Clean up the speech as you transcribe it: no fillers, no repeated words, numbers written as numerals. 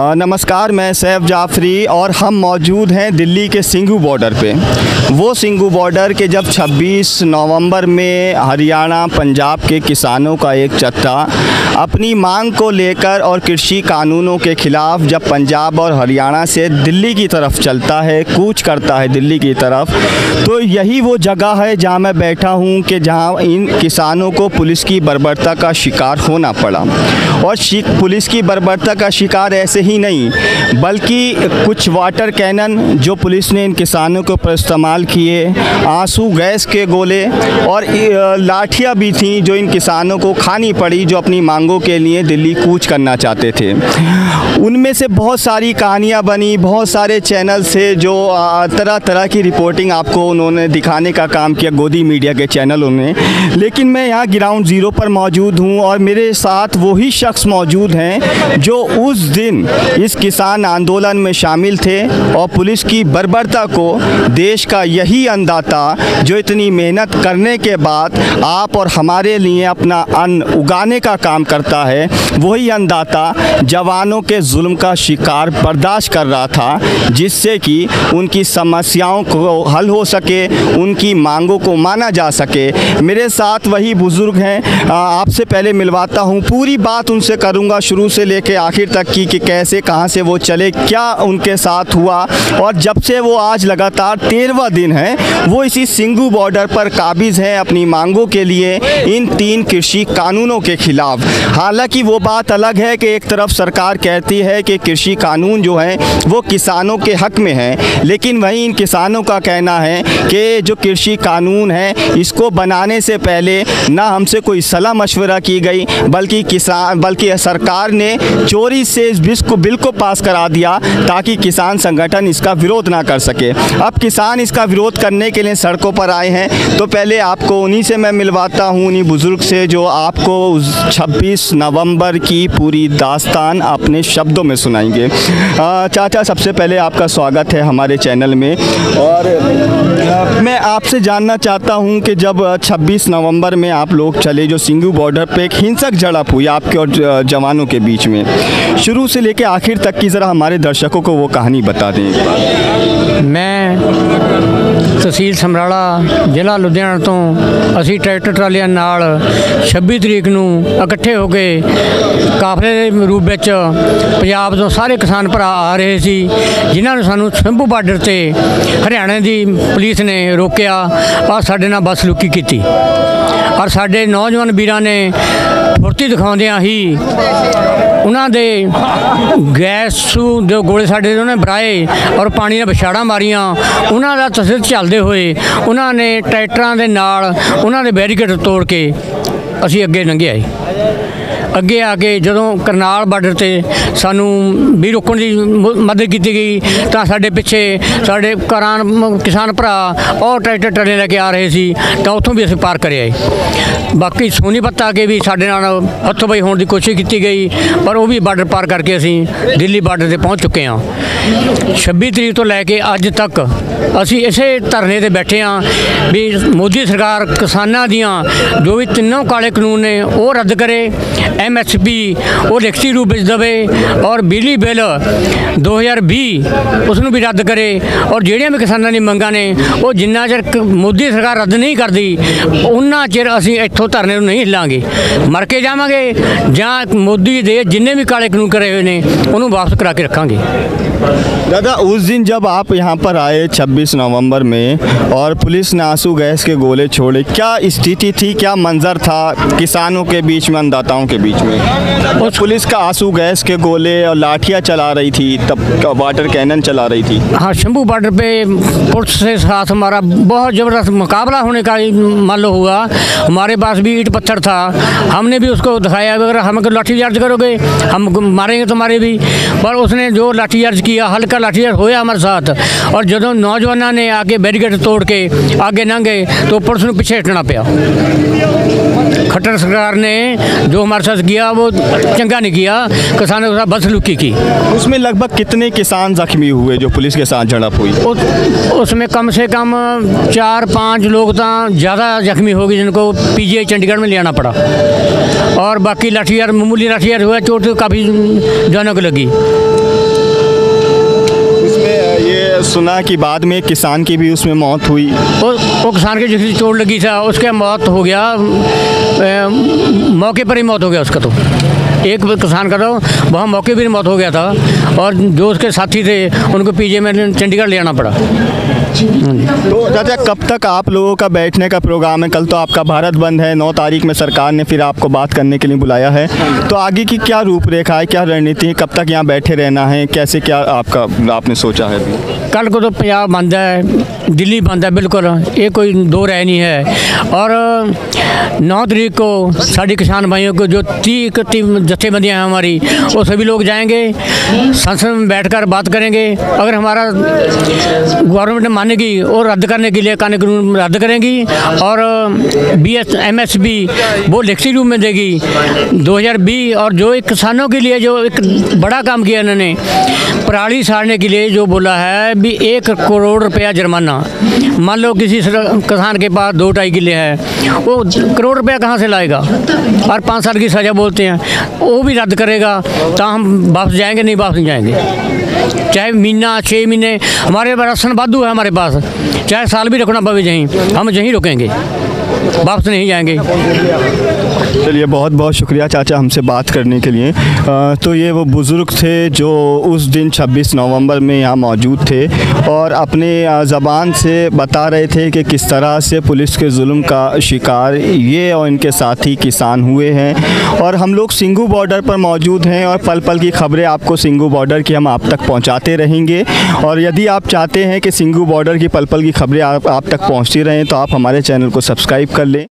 नमस्कार, मैं सैफ जाफरी और हम मौजूद हैं दिल्ली के सिंघू बॉर्डर पे। वो सिंघू बॉर्डर के जब 26 नवंबर में हरियाणा पंजाब के किसानों का एक जत्था अपनी मांग को लेकर और कृषि कानूनों के ख़िलाफ़ जब पंजाब और हरियाणा से दिल्ली की तरफ चलता है, कूच करता है दिल्ली की तरफ, तो यही वो जगह है जहाँ मैं बैठा हूँ कि जहाँ इन किसानों को पुलिस की बर्बरता का शिकार होना पड़ा। और पुलिस की बर्बरता का शिकार ऐसे ही नहीं बल्कि कुछ वाटर कैनन जो पुलिस ने इन किसानों के ऊपर इस्तेमाल किए, आंसू गैस के गोले और लाठियाँ भी थीं जो इन किसानों को खानी पड़ी जो अपनी मांगों के लिए दिल्ली कूच करना चाहते थे। उनमें से बहुत सारी कहानियाँ बनी, बहुत सारे चैनल से जो तरह तरह की रिपोर्टिंग आपको उन्होंने दिखाने का काम किया, गोदी मीडिया के चैनलों ने। लेकिन मैं यहाँ ग्राउंड ज़ीरो पर मौजूद हूँ और मेरे साथ वही शख्स मौजूद हैं जो उस दिन इस किसान आंदोलन में शामिल थे और पुलिस की बर्बरता को देश का यही अन्नदाता जो इतनी मेहनत करने के बाद आप और हमारे लिए अपना अन्न उगाने का काम करता है, वही अन्नदाता जवानों के जुल्म का शिकार बर्दाश्त कर रहा था, जिससे कि उनकी समस्याओं को हल हो सके, उनकी मांगों को माना जा सके। मेरे साथ वही बुज़ुर्ग हैं, आपसे पहले मिलवाता हूँ, पूरी बात उनसे करूँगा शुरू से लेके आखिर तक की कि कैसे कहाँ से वो चले, क्या उनके साथ हुआ और जब से वो आज लगातार 13वां दिन है वो इसी सिंघू बॉर्डर पर काबिज़ हैं अपनी मांगों के लिए, इन 3 कृषि कानूनों के खिलाफ। हालांकि वो बात अलग है कि एक तरफ सरकार कहती है कि कृषि कानून जो हैं वो किसानों के हक में हैं, लेकिन वहीं इन किसानों का कहना है कि जो कृषि कानून है इसको बनाने से पहले ना हमसे कोई सलाह मशवरा की गई बल्कि सरकार ने चोरी से इस बिल को पास करा दिया ताकि किसान संगठन इसका विरोध ना कर सके। अब किसान इसका विरोध करने के लिए सड़कों पर आए हैं। तो पहले आपको उन्हीं से मैं मिलवाता हूं, उन्हीं बुज़ुर्ग से जो आपको 26 नवंबर की पूरी दास्तान अपने शब्दों में सुनाएंगे। चाचा, सबसे पहले आपका स्वागत है हमारे चैनल में और मैं आपसे जानना चाहता हूं कि जब 26 नवंबर में आप लोग चले, जो सिंघू बॉर्डर पे एक हिंसक झड़प हुई आपके और जवानों के बीच में, शुरू से लेकर आखिर तक की ज़रा हमारे दर्शकों को वो कहानी बता दें। मैं तहसील समराला जिला लुधियाना तो असी ट्रैक्टर ट्रालियां नाल 26 तरीक नूं इकट्ठे हो के काफले दे रूप विच पंजाब तो सारे किसान भरा आ रहे सी, जिन्हां नूं सानूं शंभू बार्डर ते हरियाणा दी पुलिस ने रोकिया और साडे नाल बदसलूकी कीती और साडे नौजवान वीरां ने फुर्ती दिखाउंदियां ही उन्हां दे गैसू जो गोले साडे उन्होंने बराए और पानी दी बछाड़ा मारियां, उन्हां दा तसद चलदे होए उन्हां ने ट्रैक्टरां दे नाल उन्हां दे बैरीकेड तोड़ के असीं अगे लंघे आए। अगे आके जदों करनाल बार्डर ते सानू भी रोकण की मदद की गई तो साडे पिछे साडे घरां किसान भरा और ट्रैक्टर ट्राले लैके आ रहे सी तो उत्थों भी असीं पार कर आए। बाकी सोनीपत आके भी साडे नाल हथों-पाई होने की कोशिश की गई पर वो भी बार्डर पार करके असीं दिल्ली बार्डर ते पहुँच चुके हैं। 26 तरीक तो लैके अज तक असीं इसे धरने ते बैठे हाँ भी मोदी सरकार किसानां दियां जो भी 3 काले कानून ने वो रद्द करे, MSP वो लिखती रूप में देवे और बिजली बिल 2020 उसनूं भी रद्द करे और जिहड़ियां भी किसानां दी मंगां ने वो जिन्ना चिर मोदी सरकार रद्द नहीं करती उन्ना चिर असीं इत्थों धरने नूं नहीं हिलांगे, मर के जावांगे जां मोदी दे जिन्ने भी काले कानून करे हुए ने उन्होंने वापस करा के रखांगे। दादा, उस दिन जब आप यहाँ पर आए 26 नवंबर में और पुलिस ने आंसू गैस के गोले छोड़े, क्या स्थिति थी, क्या मंजर था किसानों के बीच में, अन्नदाताओं के बीच में? और पुलिस का आंसू गैस के गोले और लाठियाँ चला रही थी, तब वाटर कैनन चला रही थी। हाँ, शंभू बॉर्डर पे पुलिस के साथ हमारा बहुत ज़बरदस्त मुकाबला होने का मान लो हुआ। हमारे पास भी ईंट पत्थर था, हमने भी उसको दिखाया अगर हम लाठीचार्ज करोगे हम मारेंगे तुम्हारे भी, पर उसने जो लाठीचार्ज किया हल्का लाठीचार्ज होया हमारे साथ और जो नौजवानों ने आके बैरिकेड तोड़ के आगे लंघे तो पुलिस को पीछे हटना पाया। खट्टर सरकार ने जो हमारे साथ किया वो चंगा नहीं किया, किसानों के साथ बदसलूकी की। उसमें लगभग कितने किसान जख्मी हुए जो पुलिस के साथ झड़प हुई? उसमें कम से कम 4-5 लोग तो ज़्यादा जख्मी हो गए जिनको PGI चंडीगढ़ में ले आना पड़ा और बाकी लाठीचार्ज मामूली लाठीचार्ज हुआ, चोट काफ़ी जानों को लगी। सुना कि बाद में किसान की भी उसमें मौत हुई। वो किसान के जिसकी चोट लगी था उसके मौत हो गया, मौके पर ही मौत हो गया उसका। तो एक किसान का तो वहाँ मौके पर ही मौत हो गया था, और जो उसके साथी थे उनको पीजे में चंडीगढ़ ले आना पड़ा। तो चाचा कब तक आप लोगों का बैठने का प्रोग्राम है? कल तो आपका भारत बंद है, 9 तारीख में सरकार ने फिर आपको बात करने के लिए बुलाया है, तो आगे की क्या रूपरेखा है, क्या रणनीति है, कब तक यहाँ बैठे रहना है, कैसे क्या आपने सोचा है अभी? कल को तो पंजाब बंद है, दिल्ली बंद है, बिल्कुल ये कोई दो राय नहीं है। और 9 तारीख को साड़ी किसान भाइयों को जो 30 जत्थेबंदियाँ हैं हमारी, वो सभी लोग जाएंगे, संसद में बैठकर बात करेंगे। अगर हमारा गवर्नमेंट मानेगी और रद्द करने के लिए कानून रद्द करेंगी, और MSP वो लिखित रूप में देगी 2020। और जो एक किसानों के लिए जो एक बड़ा काम किया इन्होंने, पराली साड़ने के लिए जो बोला है भी 1 करोड़ रुपया जुर्माना। मान लो किसी किसान के पास 2-2.5 किले है, वो करोड़ रुपया कहाँ से लाएगा? और 5 साल की सज़ा बोलते हैं, वो भी रद्द करेगा तो हम वापस जाएंगे, नहीं वापस नहीं जाएंगे। चाहे महीना 6 महीने हमारे राशन वाधू है हमारे पास, चाहे साल भी रखना पवे यहीं, हम यहीं रुकेंगे, वापस नहीं जाएंगे। चलिए बहुत बहुत शुक्रिया चाचा हमसे बात करने के लिए। तो ये वो बुज़ुर्ग थे जो उस दिन 26 नवंबर में यहाँ मौजूद थे और अपने ज़बान से बता रहे थे कि किस तरह से पुलिस के जुल्म का शिकार ये और इनके साथी किसान हुए हैं। और हम लोग सिंघू बॉर्डर पर मौजूद हैं और पल पल की खबरें आपको सिंघू बॉर्डर की हम आप तक पहुँचाते रहेंगे। और यदि आप चाहते हैं कि सिंघू बॉर्डर की पल पल की खबरें आप तक पहुँचती रहें तो आप हमारे चैनल को सब्सक्राइब कर लें।